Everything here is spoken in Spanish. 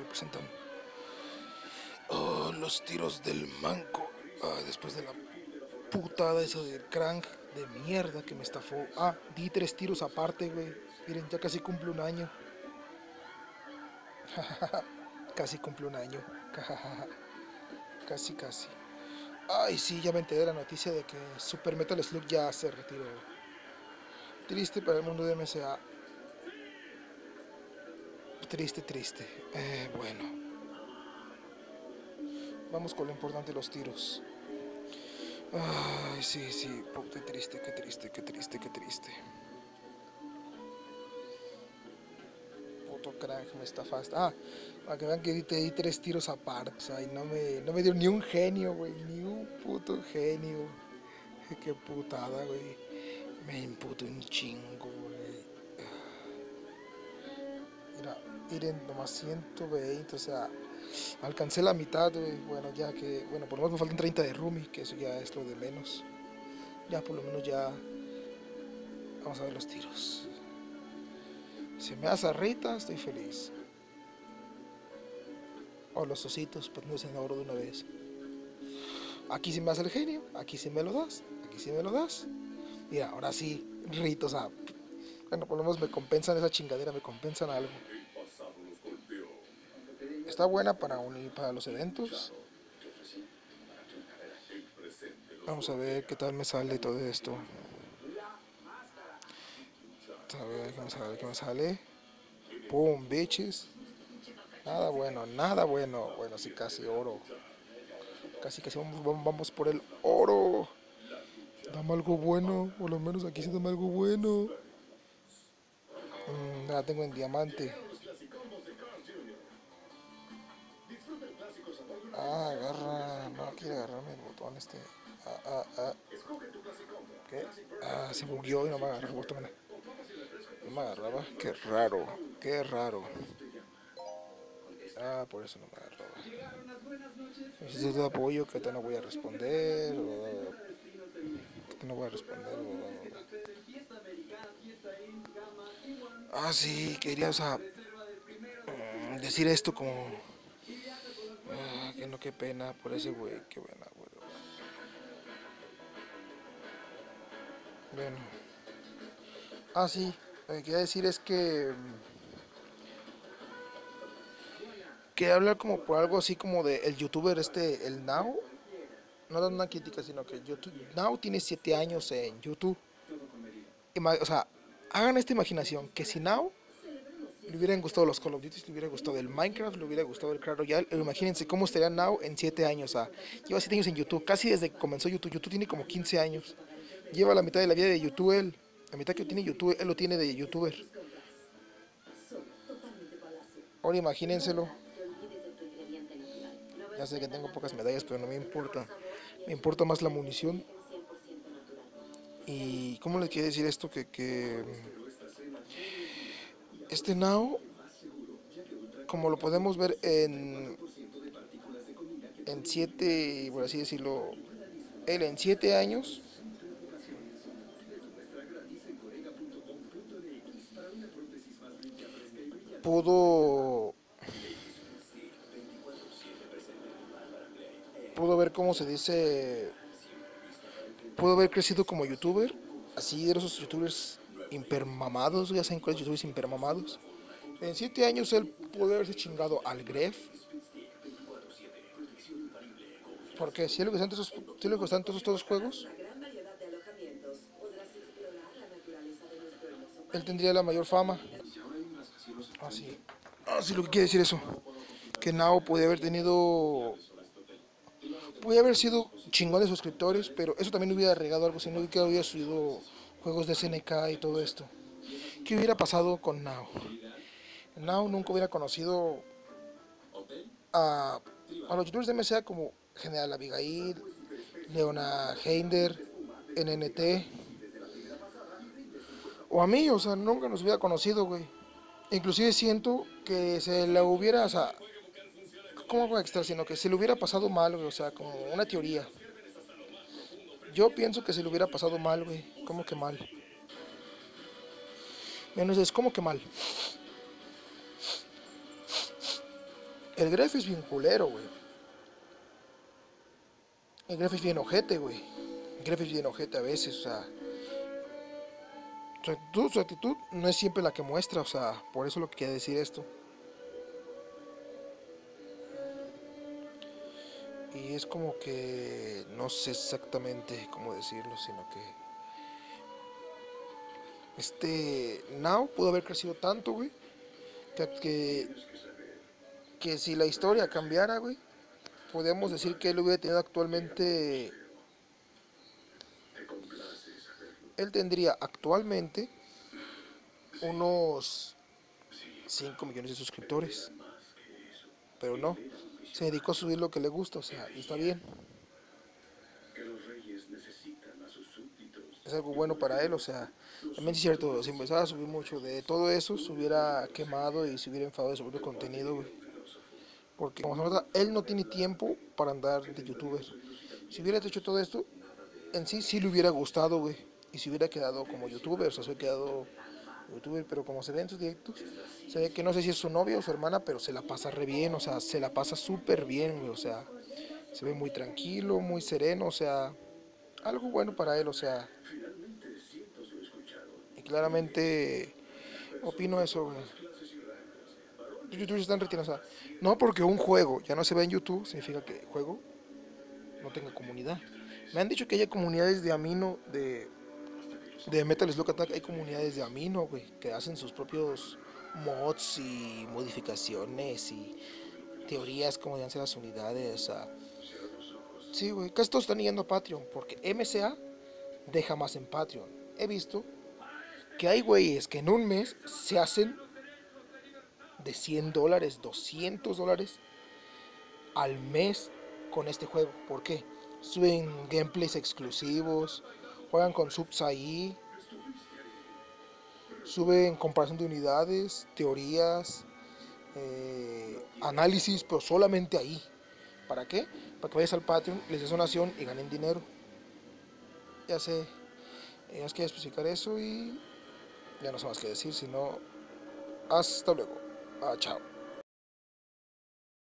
representan los tiros del manco. Después de la putada esa del crank de mierda que me estafó. Di 3 tiros aparte, güey. Miren, ya casi cumple un año. Casi cumple un año. Casi, casi. Ay, sí, ya me enteré de la noticia de que Super Metal Slug ya se retiró. Triste para el mundo de MSA. Triste, triste. Bueno. Vamos con lo importante de los tiros. Ay, sí, sí. Qué triste, qué triste, qué triste, qué triste. Puto crack, me estafaste. Para que vean que te di 3 tiros aparte. O sea, y no me dio ni un genio, güey. Ni un puto genio. Qué putada, güey. Me imputo un chingo, güey. Mira, miren, nomás 120, o sea, alcancé la mitad, güey. Bueno, ya que, bueno, por lo menos me faltan 30 de Rumi, que eso ya es lo de menos. Ya, por lo menos ya. Vamos a ver los tiros. Si me das a Rita, estoy feliz. O los ositos, pues no en oro de una vez. Aquí sí me das el genio, aquí sí me lo das, aquí sí me lo das. Mira, ahora sí, Rita, o sea, bueno, por lo menos me compensan esa chingadera, me compensan algo. Está buena para unir para los eventos. Vamos a ver qué tal me sale todo esto. A ver qué me sale. Pum, bitches. Nada bueno, nada bueno. Bueno, sí, casi oro. Casi vamos por el oro. Dame algo bueno. Por lo menos aquí sí dame algo bueno. La tengo en diamante. Agarra. No quiere agarrarme el botón este. ¿Qué? Se bugueó y no me agarró el botón. No me agarraba. Qué raro. Qué raro. Por eso no me agarraba. Necesito de apoyo que te no voy a responder. Que te no voy a responder. Sí, quería, o sea, decir esto como. Que no, qué pena por ese güey. Qué buena, güey. Bueno. Sí. Lo que quería decir es que. Quería hablar como por algo así como de el youtuber el Now. No da una crítica, sino que YouTube, Now tiene 7 años en YouTube. O sea, hagan esta imaginación, que si Now le hubieran gustado los Call of Duty, le hubiera gustado el Minecraft, le hubiera gustado el Clash Royale, imagínense cómo estaría Now en 7 años. O sea, lleva 7 años en YouTube, casi desde que comenzó YouTube. YouTube tiene como 15 años. Lleva la mitad de la vida de YouTube él. La mitad que tiene YouTube, él lo tiene de YouTuber. Ahora imagínenselo. Ya sé que tengo pocas medallas, pero no me importa. Me importa más la munición. Y ¿cómo les quiero decir esto? Que este Now, como lo podemos ver en 7, por así decirlo, él en 7 años pudo ver cómo se dice, pudo haber crecido como youtuber, así de esos youtubers hipermamados, ya saben cuáles youtubers hipermamados. En 7 años él pudo haberse chingado al Gref. Porque si le gustan todos estos juegos, él tendría la mayor fama. Sí, lo que quiere decir eso. Que Nao podía haber tenido. Podía haber sido chingón de suscriptores, pero eso también hubiera regado algo si no hubiera subido juegos de SNK y todo esto. ¿Qué hubiera pasado con Nao? Nao nunca hubiera conocido a los youtubers de MSA como General Abigail, Leona Heinder, NNT, o a mí, o sea, nunca nos hubiera conocido, güey. Inclusive siento que se le hubiera, o sea, ¿cómo extra? Sino que se le hubiera pasado mal, güey, o sea, como una teoría. Yo pienso que se le hubiera pasado mal, güey. ¿Cómo que mal? Menos es como que mal. El gref es bien culero, güey. El gref es bien ojete, güey. El gref es bien ojete a veces, o sea. Su actitud no es siempre la que muestra, o sea, por eso lo que quiere decir esto. Y es como que no sé exactamente cómo decirlo, sino que Now pudo haber crecido tanto, güey, que, que, que si la historia cambiara, güey, podríamos decir que él hubiera tenido actualmente, él tendría actualmente unos 5 millones de suscriptores, pero no, se dedicó a subir lo que le gusta, o sea, y está bien, es algo bueno para él, o sea, también es cierto, si empezara a subir mucho de todo eso, se hubiera quemado y se hubiera enfadado de su propio contenido, güey. Porque como se nota, él no tiene tiempo para andar de youtuber. Si hubiera hecho todo esto, en sí sí le hubiera gustado, güey. Y si hubiera quedado como youtuber, o sea, se hubiera quedado youtuber, pero como se ve en sus directos, se ve que no sé si es su novia o su hermana, pero se la pasa re bien, o sea, se la pasa súper bien, güey, o sea, se ve muy tranquilo, muy sereno, o sea, algo bueno para él, o sea, y claramente opino eso, güey. Los youtubers están retirados, o sea, no porque un juego ya no se ve en YouTube, significa que el juego no tenga comunidad. Me han dicho que hay comunidades de Amino, de Metal Slug Attack, hay comunidades de Amino, güey, que hacen sus propios mods y modificaciones y teorías como deben ser las unidades. O sea, sí, güey, casi todos están yendo a Patreon porque MCA deja más en Patreon. He visto que hay güeyes que en un mes se hacen de $100, $200 al mes con este juego. ¿Por qué? Suben gameplays exclusivos, juegan con subs ahí, suben comparación de unidades, teorías, análisis, pero solamente ahí. ¿Para qué? Para que vayas al Patreon, les des donación y ganen dinero. Ya sé, es que especificar eso y ya no sé más que decir, sino hasta luego. Ah, chao.